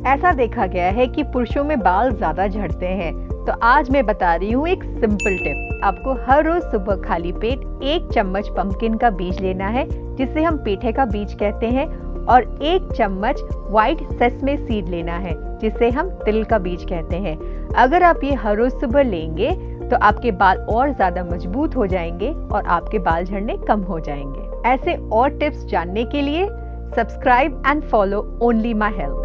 ऐसा देखा गया है कि पुरुषों में बाल ज्यादा झड़ते हैं, तो आज मैं बता रही हूँ एक सिंपल टिप। आपको हर रोज सुबह खाली पेट 1 चम्मच पंपकिन का बीज लेना है, जिसे हम पेठे का बीज कहते हैं, और 1 चम्मच व्हाइट सेसमे सीड लेना है, जिसे हम तिल का बीज कहते हैं। अगर आप ये हर रोज सुबह लेंगे तो आपके बाल और ज्यादा मजबूत हो जाएंगे और आपके बाल झड़ने कम हो जाएंगे। ऐसे और टिप्स जानने के लिए subscribe and follow Only My health.